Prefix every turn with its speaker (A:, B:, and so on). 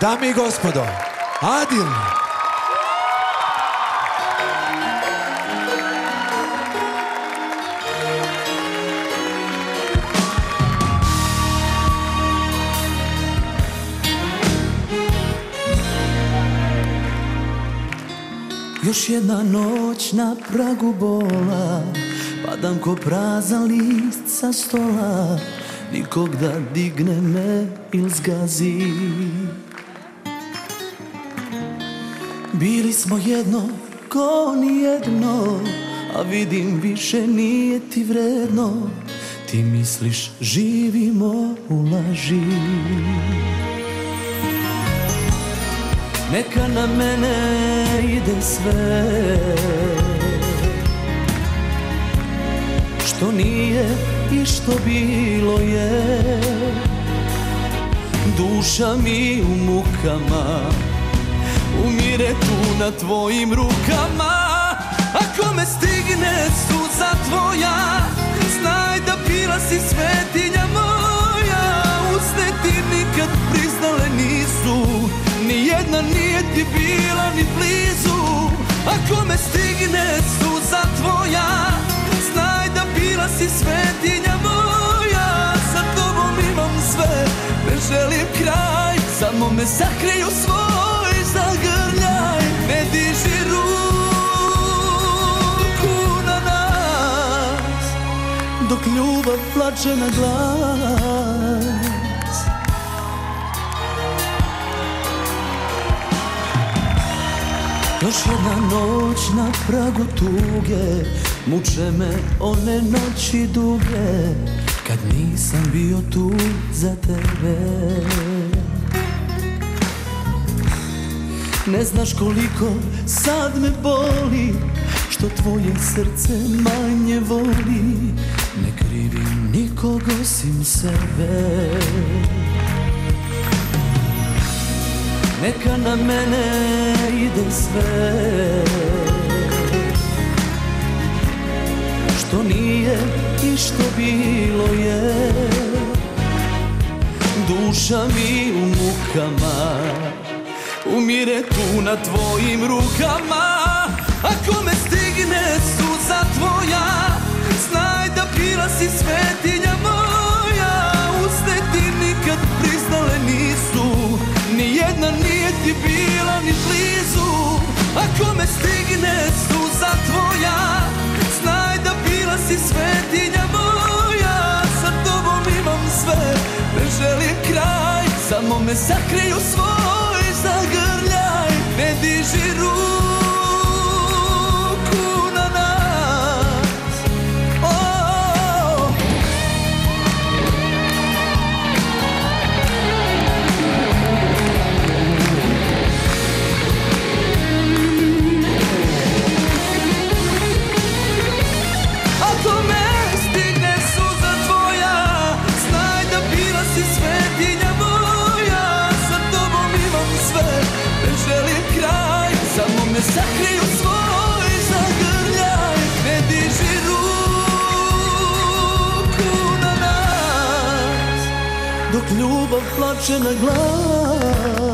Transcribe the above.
A: Dame i gospodo, Adil.
B: Još jedna noć na pragu bola, padam ko prazan list sa stola, nikog da digne me il zgazi. Bili smo jedno ko nijedno, a vidim više nije ti vredno. Ti misliš živimo u laži. Neka na mene ide sve što nije i što bilo je. Duša mi u mukama umire tu na tvojim rukama. Ako me stigne suza tvoja, znaj da bila si svetinja moja. Usne ti nikad priznale nisu, nijedna nije ti bila ni blizu. Ako me stigne suza tvoja, znaj da bila si svetinja moja. Sa tobom imam sve, ne želim kraj, samo me sakrij u svoj zagrljaj. Ne diži ruku na nas, dok ljubav plače na glas. Još jedna noć na pragu tuge, muče me one noći duge, kad nisam bio tu za tebe. Ne znaš koliko sad me boli, što tvoje srce manje voli. Ne krivim nikog osim sebe. Neka na mene ide sve što nije i što bilo je. Duša mi u mukama umire tu na tvojim rukama. Ako me stigne suza tvoja, znaj da bila si svetinja moja. Usne ti nikad priznale nisu, nijedna nije ti bila ni blizu. Ako me stigne suza tvoja, znaj da bila si svetinja moja. Sa tobom imam sve, ne želim kraj, samo me sakrij u svoj zagrljaj. Ne diži ruku na nas, oh. Ako me stigne suza tvoja, znaj da bila si svetinja moja. Sa tobom imam sve, ne želim kraj, samo me sakrij u svoj zagrljaj. Ne diži ruku na nas, dok ljubav plače na glas.